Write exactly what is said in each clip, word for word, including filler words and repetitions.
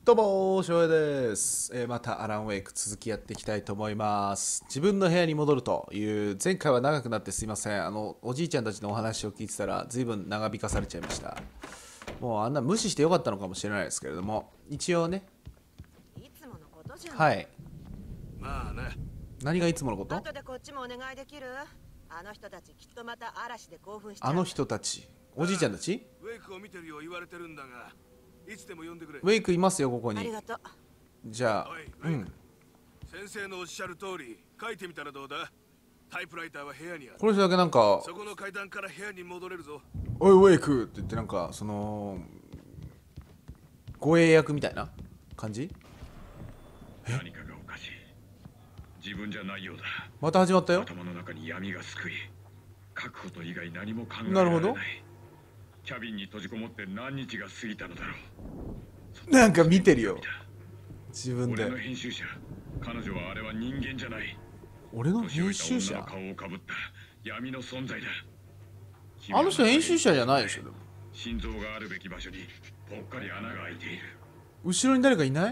どうも、翔平です、えーまたアランウェイク続きやっていきたいと思います。自分の部屋に戻るという、前回は長くなってすいません。あの、おじいちゃんたちのお話を聞いてたら、随分長引かされちゃいました。もうあんな無視してよかったのかもしれないですけれども、一応ね、 いつものことじゃん。 はい。 まあね。 何がいつものこと？ 後でこっちもお願いできる？あの人たちきっとまた嵐で興奮しちゃう。 あの人たち、おじいちゃんたち？ ウェイクを見てるよう言われてるんだが、いつでも呼んでくれ。 ウェイクいますよ、ここに。 ありがとう。 じゃあ、 おい、 うウェイク。 ん。 先生のおっしゃる通り、書いてみたらどうだ？タイプライターは部屋にある。 この人だけなんか、 そこの階段から部屋に戻れるぞ。 おい、ウェイクって言ってなんか、その、護衛役みたいな感じ？ 何かがおかしい。自分じゃないようだ。 また始まったよ。 頭の中に闇がすくい、書くこと以外何も考えられない。 なるほど。 キャビンに閉じこもって何日が過ぎたのだろう。 なんか見てるよ。自分で。 俺の編集者、彼女はあれは人間じゃない。 俺の編集者？ 年老いた女の顔をかぶった闇の存在だ。 あの人編集者じゃないでしょ。でも心臓があるべき場所にぽっかり穴が開いている。 後ろに誰かいない？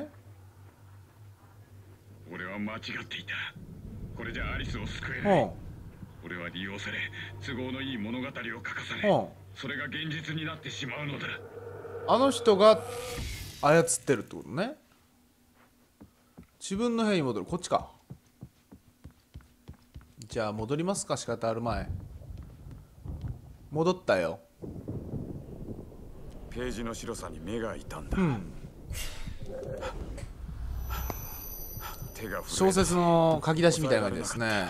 俺は間違っていた。これじゃアリスを救えうない。 ん。 俺は利用され、都合のいい物語を書かされ、 うん。 それが現実になってしまうのだ。 あの人が操ってるってことね。自分の部屋に戻る。こっちか。じゃあ戻りますか。仕方ある前。戻ったよ。 ページの白さに目がいたんだ。 うん。 手が震えた。 小説の書き出しみたいな感じですね。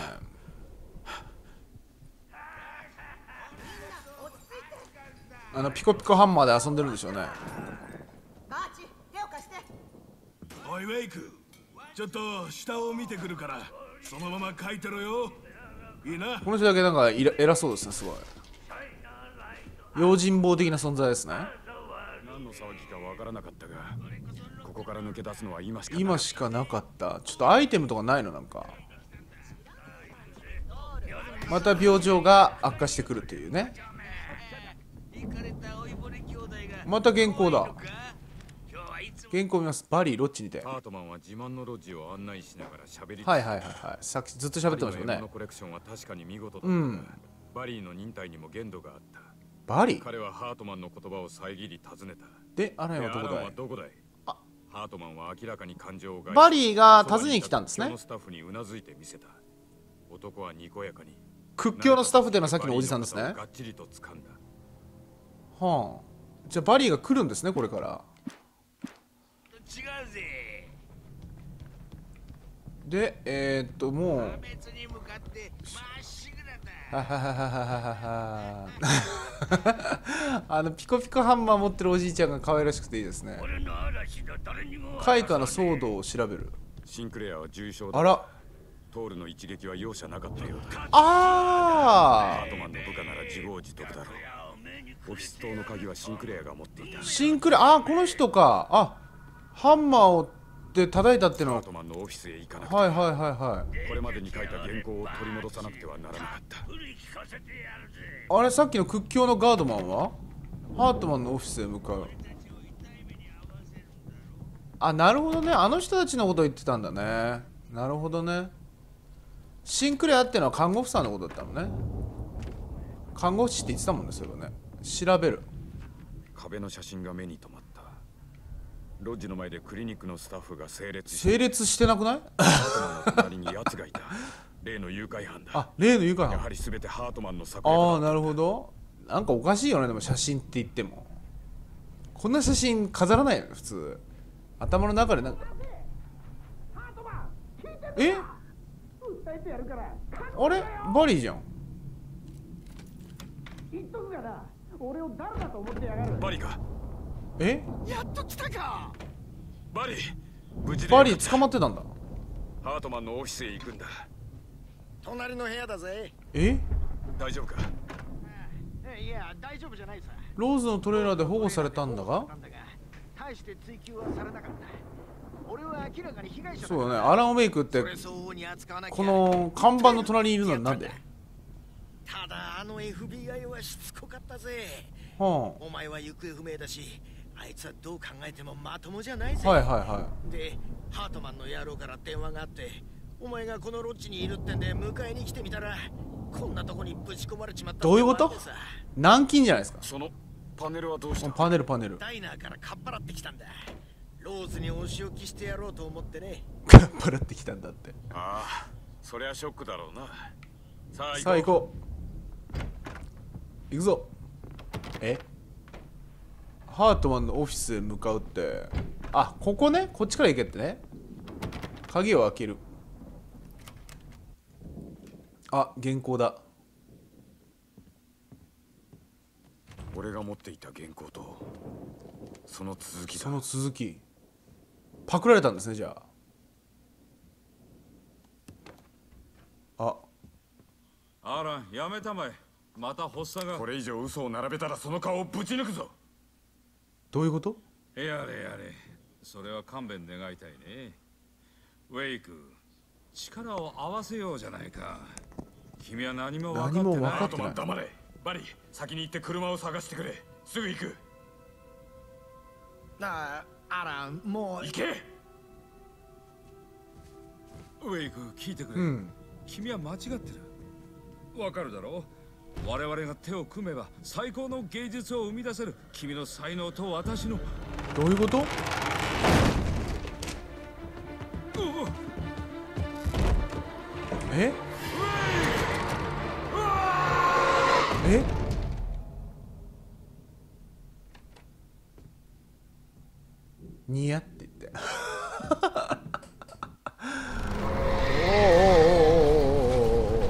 あのピコピコハンマーで遊んでるんでしょうね。 バーチ、手を貸して。 おい、ウェイク。ちょっと下を見てくるから、そのまま書いてろよ。いいな。 この人だけなんかいら偉そうですね。すごい用心棒的な存在ですね。 何の騒ぎかわからなかったが、ここから抜け出すのは今しかない。 今しかなかった。ちょっとアイテムとかないの？なんかまた病状が悪化してくるというね。また原稿だ。原稿見ます。バリーロッチにて。 ハートマンは自慢のロッジを案内しながら喋り。 はいはいはいはい。さっきずっと喋ってましたよね。 バリーの獲物コレクションは確かに見事だった。 うん。 バリーの忍耐にも限度があった。 バリー？ 彼はハートマンの言葉を遮り尋ねた。 で、アランはどこアランだい？ はどこだい？ あ、 ハートマンは明らかに感情を害し、 バリーが訪ねに来たんですね。 屈強のスタッフにうなずいてみせた。男はにこやかに。 屈強のスタッフっていうのはさっきのおじさんですね。 がっちりと掴んだ。 はあ。じゃあバリーが来るんですね、これから。 違うぜ。 で、えー、っともう別に向かってまっしぐらだ。 ははははははあのピコピコハンマー持ってるおじいちゃんが可愛らしくていいですね。 俺の嵐だ、誰にもカイトの騒動を調べる。 シンクレアは重傷だ。 あら。 トールの一撃は容赦なかったようだ。 あハートマンの部下なら自業自得だろう。オフィス棟の鍵はシンクレアが持っていた。 あ、シンクレああ、この人か。あ、ハンマーをで叩いたってのは。 ハートマンのオフィスへ行かなくて、 はいはいはいはい。 これまでに書いた原稿を取り戻さなくてはならなかった。 あれ、さっきの屈強のガードマンはハートマンのオフィスへ向かう。あ、なるほどね。あの人たちのことを言ってたんだね。なるほどね。シンクレアってのは看護婦さんのことだったのね。看護師って言ってたもんね、それはね。調べる。 壁の写真が目に留まった。ロッジの前でクリニックのスタッフが整列して、 整列してなくない？ ハートマンの隣に奴がいた。例の誘拐犯だ。 あ、例の誘拐犯。 やはり全てハートマンの策略だ。 ああ、なるほど。なんかおかしいよね、でも写真って言っても。こんな写真飾らないよね、普通。頭の中でなんか。え？あれバリーじゃん。 バリか。 え？ やっと来たか。 バリ無事でバリー捕まってたんだ。 ハートマンのオフィスへ行くんだ。 隣の部屋だぜ。 え？ 大丈夫か？ いや、大丈夫じゃないさ。 ローズのトレーラーで保護されたんだが。 大して追及はされなかった。俺は明らかに被害者だ。 そうだね。アラン・ウェイクってそれ相応に扱わなきゃ。 この看板の隣にいるのになんで？ ただあの エフビーアイ はしつこかったぜ。 はお前は行方不明だし、 あいつはどう考えてもまともじゃないぜ。 はいはいはで、ハートマンの野郎から電話があって、お前がこのロッジにいるってんで迎えに来てみたら、こんなとこにぶち込まれちまった。 どういうこと？軟禁じゃないですか。 そのパネルはどうした？ パネルパネル。 ダイナーからかっぱらってきたんだ。ローズにお仕置きしてやろうと思ってね。 かっぱらってきたんだって。 ああ、そりゃショックだろうな。さあさあ行こう。行くぞ。え？ハートマンのオフィスへ向かうって。あ、ここね。こっちから行けってね。鍵を開ける。あ、原稿だ。 俺が持っていた原稿とその続きだ。 その続き。パクられたんですね、じゃあ。あ。 あら、やめたまえ。また発作が。 これ以上嘘を並べたらその顔をぶち抜くぞ。 どういうこと？ やれやれ。それは勘弁願いたいね。ウェイク、力を合わせようじゃないか。君は何も分かってない。 何も分かハートってない。 マン黙れ。バリー、先に行って車を探してくれ。すぐ行く。 ああ、アラン、もう行け。 ウェイク、聞いてくれ。 うん。 君は間違ってる。わかるだろう。我々が手を組めば最高の芸術を生み出せる。君の才能と私の。 どういうこと？え？え？ニヤって言っておおおおおお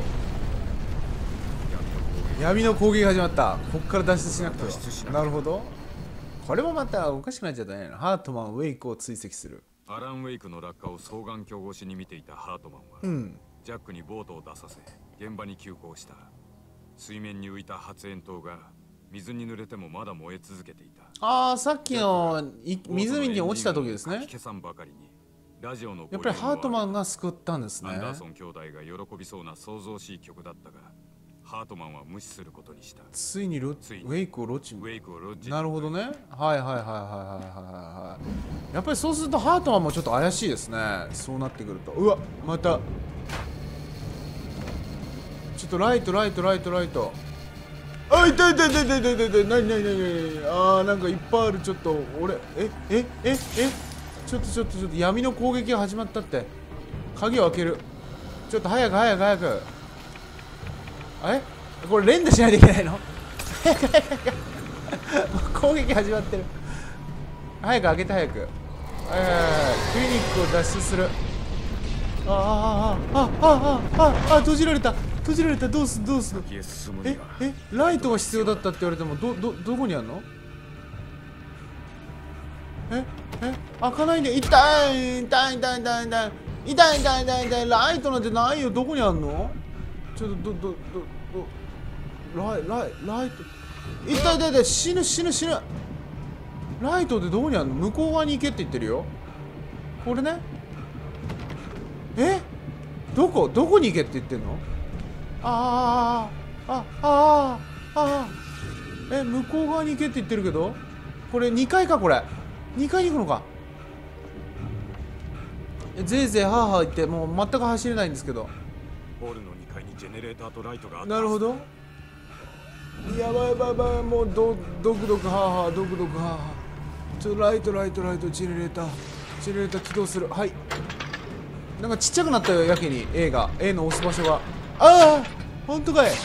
お闇の攻撃が始まった。こっから脱出しなくては。なるほど。これもまたおかしくなっちゃったね。ハートマン、ウェイクを追跡する。 アラン・ウェイクの落下を双眼鏡越しに見ていたハートマンは、 うん、 ジャックにボートを出させ現場に急行した。水面に浮いた発煙筒が水に濡れてもまだ燃え続けていた。 ああ、さっきのい湖に落ちた時ですね。 消さんばかりにラジオのやっぱりハートマンが救ったんですね。 アンダーソン兄弟が喜びそうな創造しい曲だったが、ハートマンは無視することにした。 ついにロついにウェイクをロッチウェイクをロッジに。 なるほどね。はいはいはいはいはいはい。やっぱりそうするとハートマンもちょっと怪しいですね。そうなってくると。うわ、またちょっとライトライトライトライト。あ、痛い痛い痛い痛い痛い痛い。なになになになに。ああ、なんかいっぱいある。ちょっと俺ええええちょっとちょっとちょっと闇の攻撃が始まったって。鍵を開ける。ちょっと早く早く早く。あれこれ連打しないといけないの攻撃始まってる。早く開けて早く。はいはいはい。クリニックを脱出する。ああああああああ閉じられた閉じられた。どうすんどうすん。ええライトが必要だったって言われてもどどどこにあんの？ええ開かないで。痛い痛い痛い痛い痛い痛い痛い痛い痛い。ライトなんてないよ。どこにあんの？ちょっとどどどどライライライト痛い痛い痛い。死ぬ死ぬ死ぬ。ライトってどこにあんの？向こう側に行けって言ってるよ。これね。えどこどこに行けって言ってんの？ああああああえ向こう側に行けって言ってるけど、これにかいか。これにかいに行くのか。ぜいぜいハーハー言ってもう全く走れないんですけど。 ホールのにかいにジェネレーターとライトがあった。 なるほど。やばいやばいやばい。もうドドクドクハーハードクドクハーハー。ちょっとライトライトライトジェネレータージェネレーター起動する。はい。なんかちっちゃくなったよやけに A が A の押す場所が。ああ本当かい。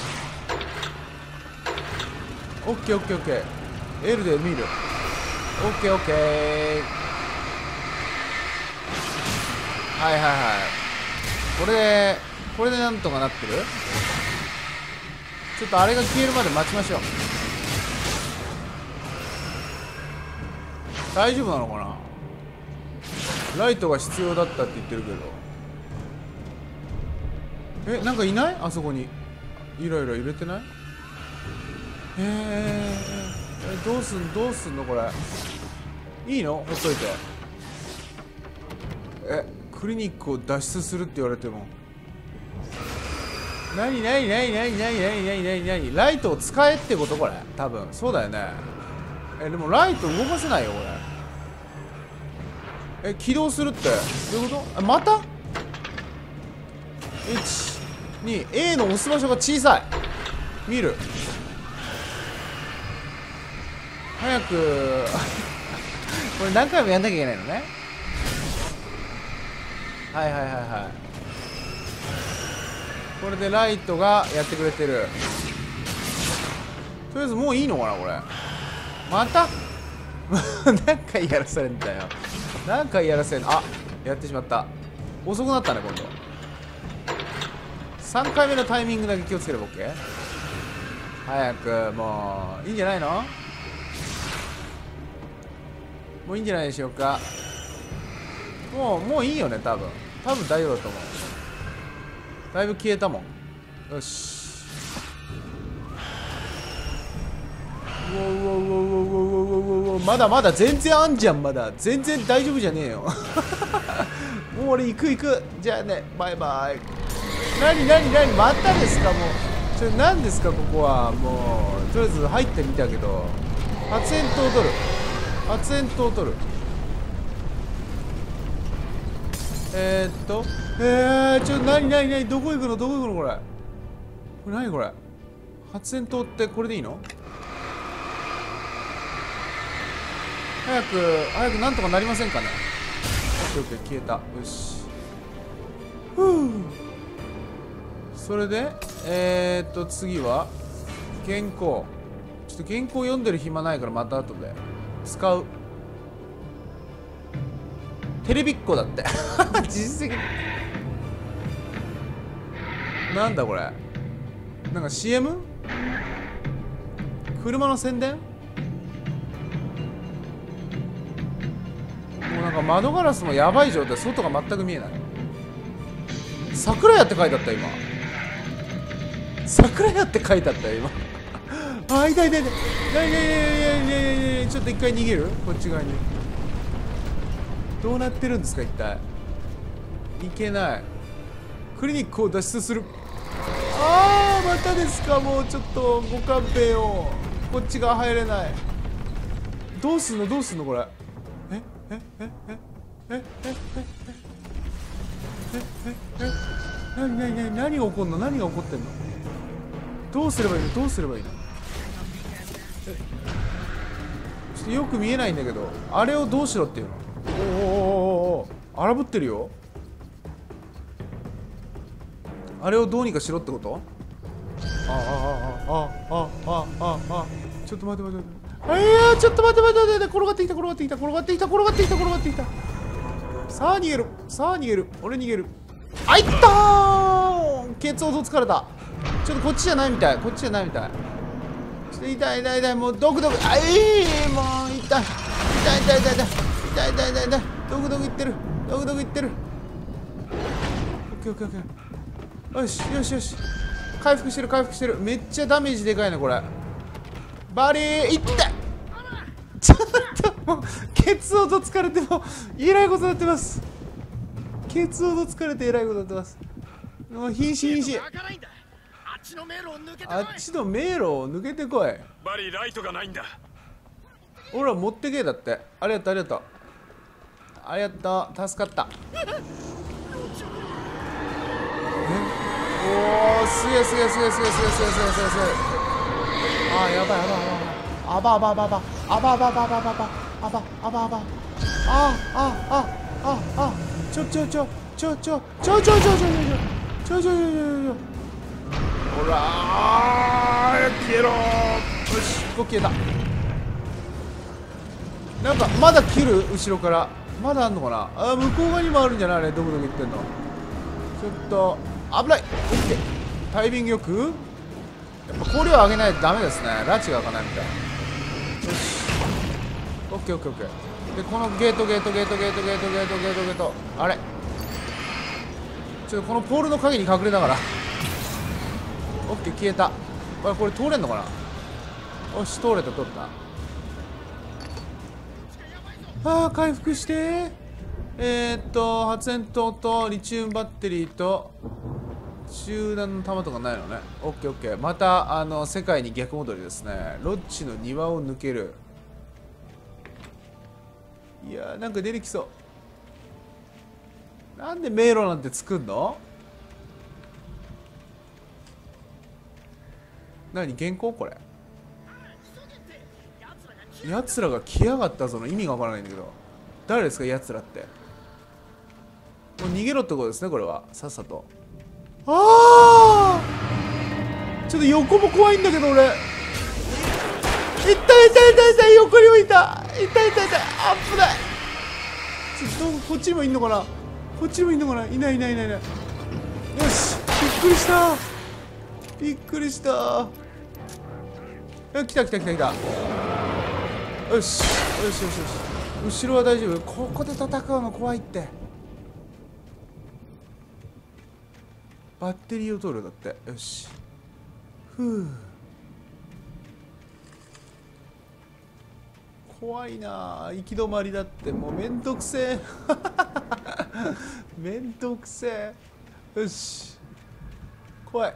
オッケーオッケーオッケー。 L で見る。オッケーオッケー。はいはいはい。これでこれでなんとかなってる。ちょっとあれが消えるまで待ちましょう。大丈夫なのかな。ライトが必要だったって言ってるけど。え、なんかいない？あそこにイライラ入れてない？えー、えどうすんどうすんのこれ。いいの？ほっといて。え、クリニックを脱出するって言われても。なになになになになになになになになにライトを使えってことこれ。多分そうだよね。 え、でもライト動かせないよこれ。え、起動するってどういうこと？あ、また ?いち、に、A の押す場所が小さい。見る。早くこれ何回もやんなきゃいけないのね。はいはいはいはい。これでライトがやってくれてる。とりあえずもういいのかなこれ。また何回やらされんだよ。何回やらせんの。あ、やってしまった。遅くなったね今度。さんかいめのタイミングだけ気をつければ OK。 早くもういいんじゃないの。もういいんじゃないでしょうか。もうもういいよね多分。多分大丈夫だと思う。だいぶ消えたもん。よし。うおうおうおうおうおうおうおう、まだまだ全然あんじゃん。まだ全然大丈夫じゃねえよもう俺行く行く。じゃあね、バイバイ。何何何またですか。もうちょ何ですかここは。もうとりあえず入ってみたけど発煙筒を取る。発煙筒を取る。えー、っとえー、ちょ何何何どこ行くのどこ行くのこれ。これ何これ。発煙筒ってこれでいいの。早く早くなんとかなりませんかね。オッケーオッケー、消えた。よし。ふう。それでえー、っと次は原稿。ちょっと原稿読んでる暇ないからまた後で使う。テレビっ子だって実績なんだこれ。なんか シーエム？ 車の宣伝？もうなんか窓ガラスもやばい状態。外が全く見えない。桜屋って書いてあった今。桜屋って書いてあったよ今あ、痛い痛い痛い痛い痛い痛い痛い痛い。ちょっと一回逃げる。こっち側にどうなってるんですか一体。いけない。クリニックを脱出する。あーまたですか。もうちょっとご勘弁を。こっち側入れない。どうすんのどうすんのこれ。ええええええええええええ何何何何が起こんの。何が起こってんの。どうすればいいのどうすればいいの。えちょっとよく見えないんだけど。あれをどうしろっていうの。おおおおおお荒ぶってるよ。あれをどうにかしろってこと。あああああああああちょっと待って待って待って。あいやちょっと待って待って待って。転がってきた転がってきた転がってきた転がってきた転がってきた。さあ逃げるさあ逃げる。俺逃げる。あいったー。ケツ音疲れた。ちょっとこっちじゃないみたい。こっちじゃないみたい。ちょっと痛い痛い痛い。もうドクドク。あいーもう痛い痛い痛い痛い痛い痛い痛い痛い痛い痛い。ドクドクいってるドクドクいってる。オッケーオッケーオッケー。よしよしよし。回復してる回復してる。めっちゃダメージでかいねこれ。バリーいってちょっともうケツ音疲れてもうえらいことになってます。ケツ音疲れてえらいことになってます。もう瀕死瀕死。 あっちの迷路を抜けてこい。 あっちの迷路を抜けてこい。 バリーライトがないんだ。 ほら持ってけだって。ありがとうありがとうありがとう助かった。えおーすげえすげえすげえすげえすげえすげえすげえすげえすげえ。あーやばいやばいやばい。あばあばあばあばあばあばあばあばあばあばあばあばあばああああちょちょちょちょちょちょちょちょちょちょちょちょちょちょちょほらー消えろー。よしここ消えた。なんかまだ切る後ろから。まだあんのかな。あ向こう側にもあるんじゃない。あれどこどこ行ってんの。ちょっと危ない。オッケータイミングよく。やっぱ氷を上げないとダメですね。拉致が開かないみたい。よしオッケーオッケーオッケー。でこのゲートゲートゲートゲートゲートゲートゲートゲートあれちょっとこのポールの影に隠れながらオッケー消えた。これこれ通れんのかな。よし通れた通った。あー回復して。えー、っと発煙筒とリチウムバッテリーと集団の弾とかないのね。オッケーオッケー。またあの世界に逆戻りですね。ロッジの庭を抜ける。 いやーなんか出てきそう。なんで迷路なんて作んの？何原稿これ。やつらが来やがったぞの意味がわからないんだけど、誰ですかやつらって。もう逃げろってことですねこれは。さっさと。ああちょっと横も怖いんだけど俺。いったいたいたいた、横にもいた。いたいたいた、あっぶない。ちょっとこっちにもいんのかな、こっちにもいんのかな。いないいないいないいない。よし、びっくりした、びっくりした。あ、来た来た来た来た。よしよしよしよし、後ろは大丈夫。ここで戦うの怖いって。バッテリーを取るだって。よし、ふう、怖いな。行き止まりだって。もうめんどくせえめんどくせえ。よし、怖い。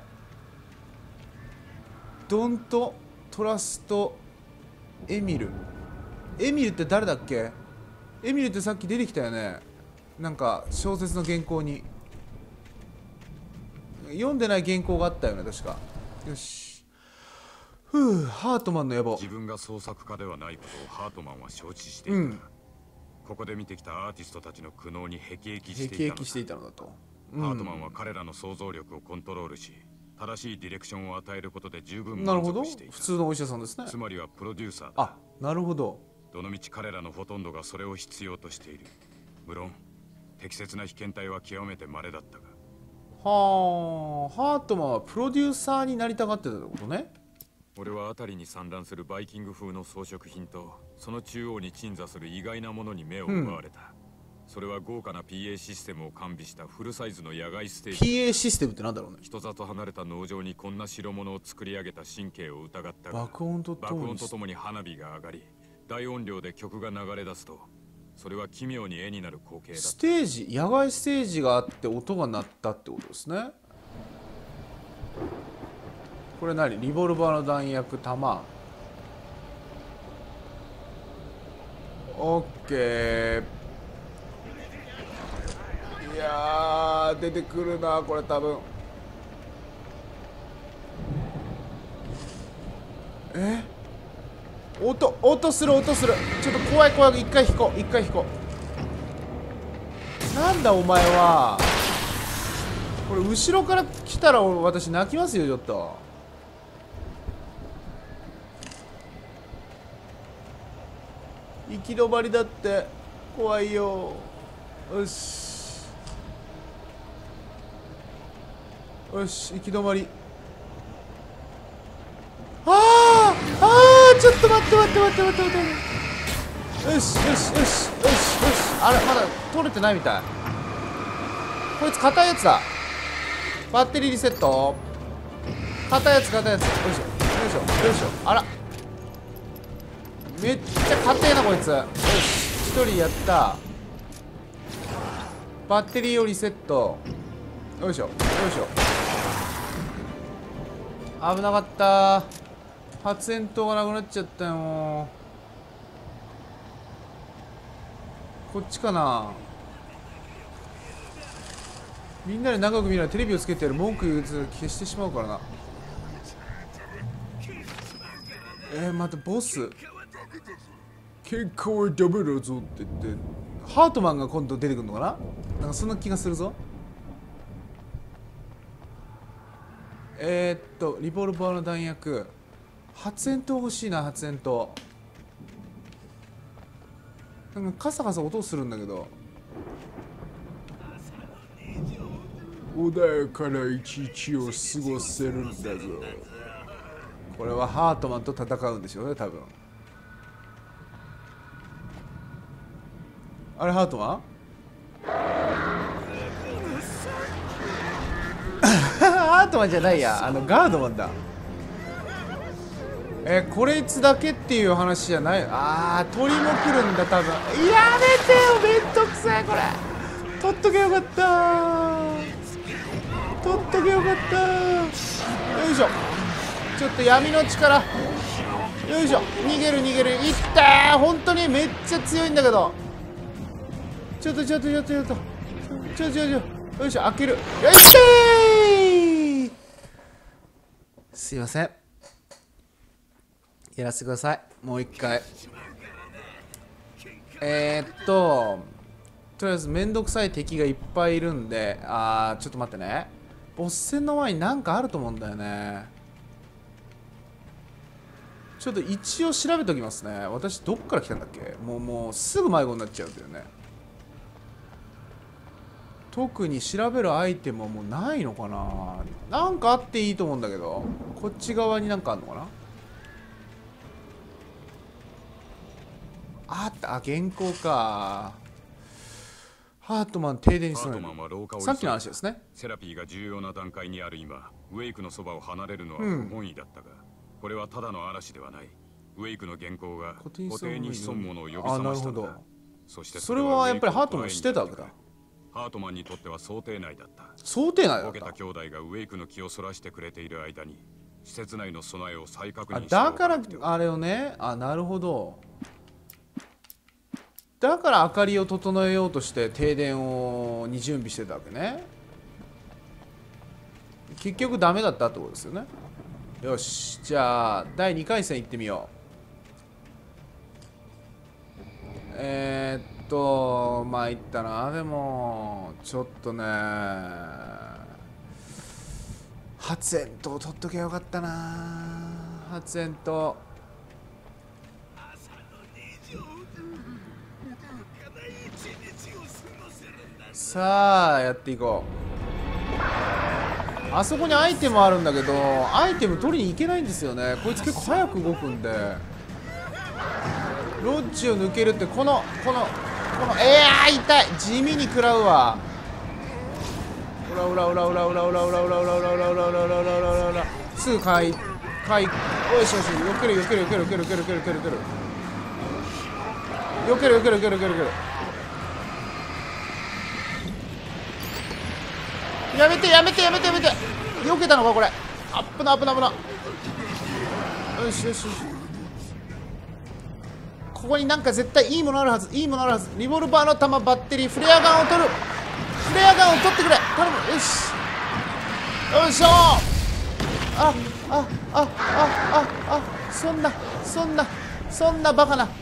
ドントトラストエミル。エミルって誰だっけ？エミルってさっき出てきたよね、なんか小説の原稿に。読んでない原稿があったよね確か。よし、ふう、ハートマンの野望。 自分が創作家ではないことをハートマンは承知していた、うん、ここで見てきたアーティストたちの苦悩に辟易していたのだ。 辟易していたのだと、 うん、ハートマンは彼らの想像力をコントロールし、正しいディレクションを与えることで十分満足していた。 なるほど、普通のお医者さんですね。 つまりはプロデューサーだ。 あ、なるほど。 どのみち彼らのほとんどがそれを必要としている。無論適切な被験体は極めて稀だったが。 はあ、ハートマンはプロデューサーになりたがってたってことね。 俺は辺りに散乱するバイキング風の装飾品とその中央に鎮座する意外なものに目を奪われた、うん、それは豪華な ピーエー システムを完備したフルサイズの野外ステージ。 ピーエー システムってなんだろうね。 人里離れた農場にこんな代物を作り上げた神経を疑ったが、 爆音とともに爆音とともに花火が上がり大音量で曲が流れ出すと、それは奇妙に絵になる光景だった。 ステージ、野外ステージがあって音が鳴ったってことですね。これ何？リボルバーの弾薬、弾。オッケー。いやー出てくるなこれ多分。え？音音する音する。ちょっと怖い怖い。一回引こう一回引こう。なんだお前は。これ後ろから来たら私泣きますよちょっと。行き止まりだって怖いよ。よしよし、行き止まり。あああーちょっと待って待って待って待って待って。よしよしよしよしよし。あれまだ取れてないみたい。こいつ硬いやつだ。バッテリーリセット。硬いやつ硬いやつ。よいしょよいしょよいしょ。あらめっちゃ硬いなこいつ。よし、一人やった。バッテリーをリセット。よいしょよいしょ。危なかった。発煙筒がなくなっちゃったよ。こっちかな。みんなで長く見るならテレビをつけてやる。文句言うやつ消してしまうからな。えー、待って、ボス結果はダメだぞって言ってハートマンが今度出てくるのかな。なんかそんな気がするぞ。えー、っとリボルバーの弾薬。発煙筒欲しいな。発煙筒なんかカサカサ音するんだけど。穏やかな一日を過ごせるんだぞ。これはハートマンと戦うんでしょうね多分。あれハートマンハートマンじゃないや、あのガードマンだ。えー、これいつだけっていう話じゃない。あー鳥も来るんだ多分。やめてよめんどくさいこれ。取っとけよかった。取っとけよかった。よいしょ。ちょっと闇の力。よいしょ。逃げる逃げる。いったー。本当にめっちゃ強いんだけど。 ちょっとちょっとちょっとちょっとちょちょちょよいしょ開ける。よいしょー。すいません、やらせてください。もう一回。えー、っととりあえずめんどくさい敵がいっぱいいるんで、あーちょっと待ってね。ボス戦の前になんかあると思うんだよね。ちょっと一応調べときますね。私どっから来たんだっけ。もうもうすぐ迷子になっちゃうんだよね。特に調べるアイテムはもうないのかな。なんかあっていいと思うんだけど、こっち側になんかあるのかな。あった、あ、原稿か。ハートマン停電に備える。さっきの話ですね。 セラピーが重要な段階にある今、ウェイクのそばを離れるのは不本意だったが、うん、これはただの嵐ではない。ウェイクの原稿が固定に潜むものを呼び覚ましたんだ。そしてそれはやっぱりハートマン知ってたわけだ。 ハートマンにとっては想定内だった。 想定内だった。 ボケた兄弟がウェイクの気をそらしてくれている間に施設内の備えを再確認して。 だからあれをね、あ、なるほど。だから明かりを整えようとして停電をに準備してたわけね。結局ダメだったってことですよね。よし、じゃあだいにかい戦行ってみよう。えー、っとまあいったな。でもちょっとね、発煙筒取っときゃよかったな。発煙筒さあやっていこう。あそこにアイテムあるんだけど、アイテム取りに行けないんですよね。こいつ結構早く動くんで、ロッジを抜けるってこのこのこのえー、痛い、地味に食らうわ。うらうらうらうらうらうらうらうらうらうらうらうらうらうらうらうらうらすぐかいかい。おいしよし、よけるよけるよけるよけるよけるよけるよけるよけるよけるよけるよけるよけるよける。やめてやめてやめてやめて。避けたのかこれ。あっぶなあぶなあぶな。よしよしよし。ここになんか絶対いいものあるはず。いいものあるはず。リボルバーの弾、バッテリー、フレアガンを取る。フレアガンを取ってくれ、頼む。よしよいしょ。ああああああ、そんなそんなそんなバカな。危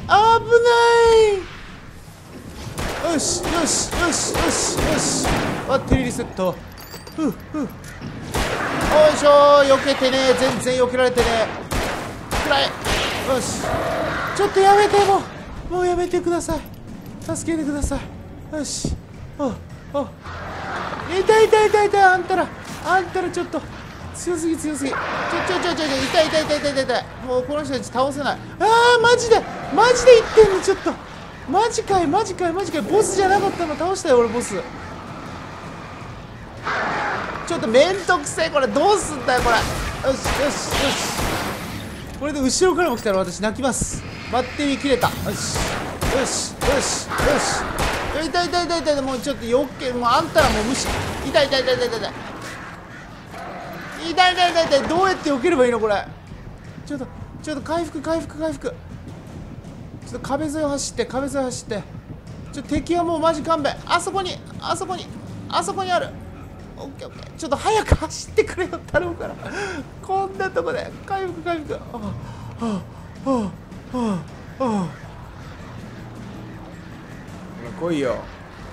ない。よしよしよしよしよし。バッテリーリセット。ふうふう。よいしょー。避けてね。全然避けられてね。くらえ。よし、ちょっとやめて。もうもうやめてください。助けてください。よし。ああ、痛い痛い痛い痛い。あんたらあんたらちょっと強すぎ強すぎ。ちょちょちょちょちょ、痛い痛い痛い痛い痛い。もうこの人たち倒せない。ああ、マジでマジで言ってんの。ちょっとマジかいマジかいマジかい。ボスじゃなかったの。倒したよ俺ボス。ちょっとめんどくせえ。これどうすんだよこれ。よしよしよし。これで後ろからも来たら私泣きます。バッテリー切れた。よしよしよしよし。痛い痛い痛い痛い。もうちょっとよけ、もうあんたらもう無視。痛い痛い痛い痛い痛い痛い痛い痛い痛い痛い。どうやって避ければいいのこれ。ちょっとちょっと回復回復回復。ちょっと壁沿いを走って壁沿いを走って。ちょっと敵はもうマジ勘弁。あそこにあそこにあそこにある。オッケーオッケー。ちょっと早く走ってくれよ頼むから。こんなとこで回復回復。ああああああああ。来いよ。オッ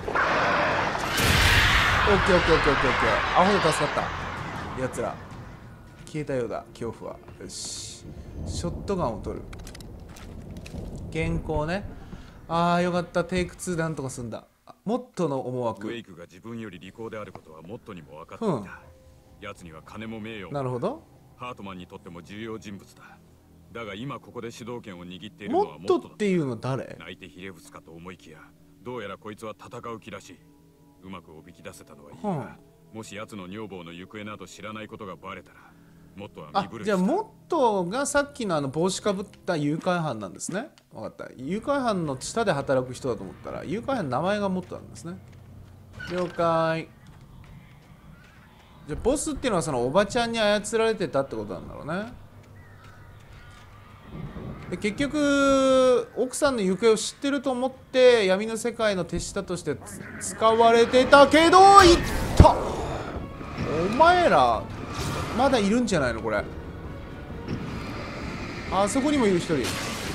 ケーオッケーオッケーオッケーオッケー。アホで助かったやつら。消えたようだ恐怖は。よし、ショットガンを取る。原稿ね。ああよかった。テイクツーなんとか済んだ。モットの思惑。 ウェイクが自分より利口であることはモットにも分かっていた、うん、奴には金も名誉も。 なるほど。 ハートマンにとっても重要人物だ。だが今ここで主導権を握っているのはモットっていうの誰？ 泣いてひれ伏すかと思いきや、どうやらこいつは戦う気らしい。うまくおびき出せたのはいいが、うん、もし奴の女房の行方など知らないことがバレたらモットは身震いした。 じゃあモットがさっきのあの帽子かぶった誘拐犯なんですね。分かった。誘拐犯の下で働く人だと思ったら誘拐犯の名前がモットなんですね。了解。じゃあボスっていうのはそのおばちゃんに操られてたってことなんだろうね。 で結局奥さんの行方を知ってると思って闇の世界の手下として使われてたけど、いった。お前らまだいるんじゃないのこれ。あそこにもいる一人。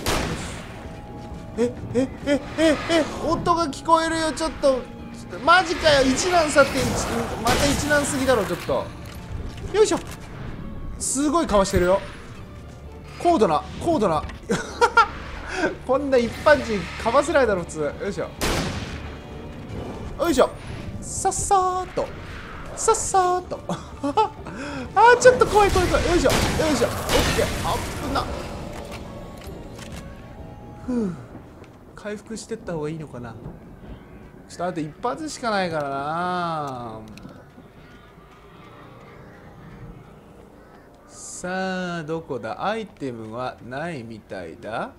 えええええ音が聞こえるよ。ちょっとマジかよ。一難差ってまた一難すぎだろ。ちょっとよいしょ。すごいかわしてるよ。高度な高度なこんな一般人かわせないだろ普通。よいしょよいしょ。さっさーっとさっさーっとあーちょっと怖い怖い怖い。よいしょよいしょ。オッケー。あっな。ふう回復してった方がいいのかな。ちょっとあと一発しかないからな。さあどこだ。アイテムはないみたいだ。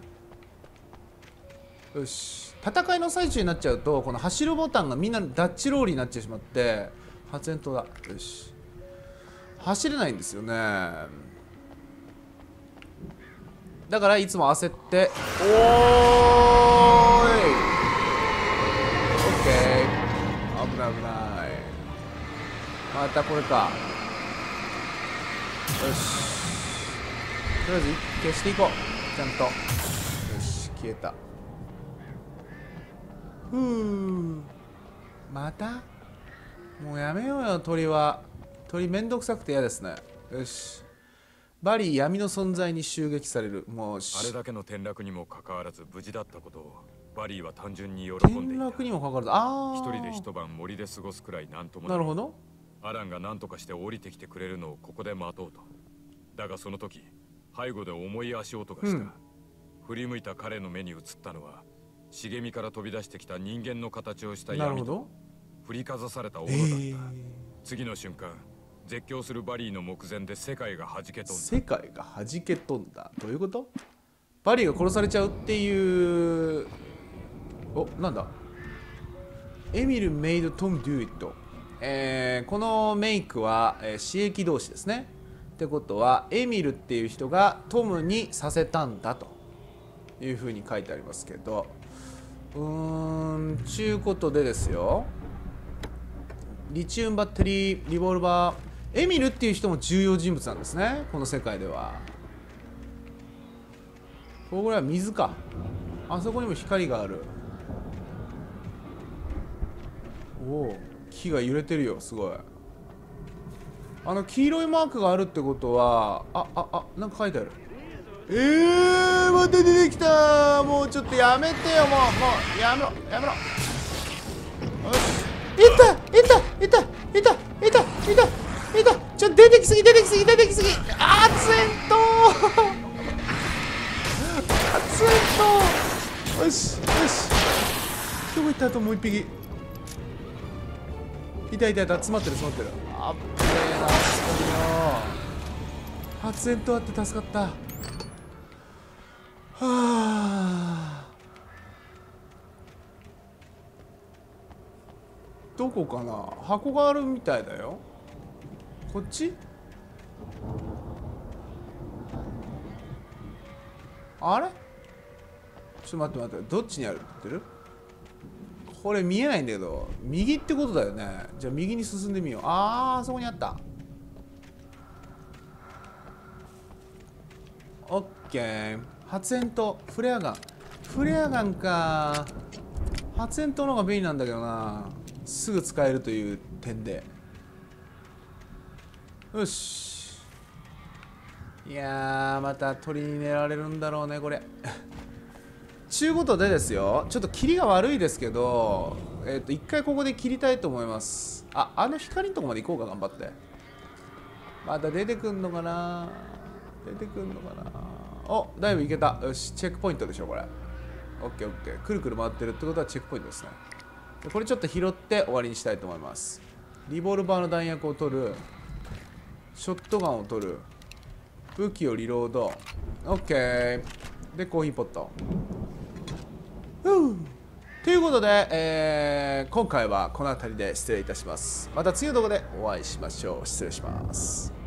よし。戦いの最中になっちゃうとこの走るボタンがみんなダッチロールになってしまって発煙筒だ。よし。走れないんですよね。だからいつも焦って。おーいオッケー。危ない危ない。またこれか。よし。とりあえず消していこう。ちゃんと。よし消えた。ふうまたもうやめようよ鳥は。鳥めんどくさくて嫌ですね。よし。バリー闇の存在に襲撃される。もうあれだけの転落にもかかわらず無事だったことをバリーは単純に喜んでいた。 転落にもかかわらず、ああ一人で一晩森で過ごすくらいなんともなるほど。 アランが何とかして降りてきてくれるのをここで待とうと。だがその時背後で重い足音がした、うん、振り向いた彼の目に映ったのは茂みから飛び出してきた人間の形をした闇と振りかざされた斧だった、えー、次の瞬間絶叫するバリーの目前で世界が弾け飛んだ。 世界が弾け飛んだ。どういうこと？バリーが殺されちゃうっていう。お、なんだ。エミルメイドトムドゥイット。えー、このメイクは、えー、刺激同士ですね。ってことはエミルっていう人がトムにさせたんだというふうに書いてありますけど、うーんちゅうことでですよ。リチウムバッテリーリボルバー。エミルっていう人も重要人物なんですねこの世界では。これは水か。あそこにも光がある。おお木が揺れてるよ。すごい。あの黄色いマークがあるってことはあああなんか書いてある。えー、また出てきた。もうちょっとやめてよ。もうもうやめろやめろ。よし。いたいたいたいたいたいたいた。ちょっと出てきすぎ出てきすぎ出てきすぎ。あーツエントツエント。よしよし。どこ行ったともう一匹。いたいたいた。詰まってる詰まってる。あっべえな。すごいよ。発煙筒あって助かった。はあ。どこかな。箱があるみたいだよ。こっち。あれちょっと待って待って。どっちにあるって言ってる。これ見えないんだけど右ってことだよね。じゃあ右に進んでみよう。あーあそこにあった。オッケー。発煙筒フレアガンフレアガンか。発煙筒の方が便利なんだけどな。すぐ使えるという点で。よし。いやーまた鳥に狙われるんだろうねこれちゅうことでですよ。ちょっと切りが悪いですけどえっと一回ここで切りたいと思います。ああの光のとこまで行こうか。頑張って。また出てくんのかな。出てくんのかな。おだいぶいけた。よしチェックポイントでしょこれ。オッケーオッケー。くるくる回ってるってことはチェックポイントですね。これちょっと拾って終わりにしたいと思います。リボルバーの弾薬を取る。ショットガンを取る。武器をリロード。オッケー。でコーヒーポット。ふうということで、えー、今回はこの辺りで失礼いたします。また次の動画でお会いしましょう。失礼します。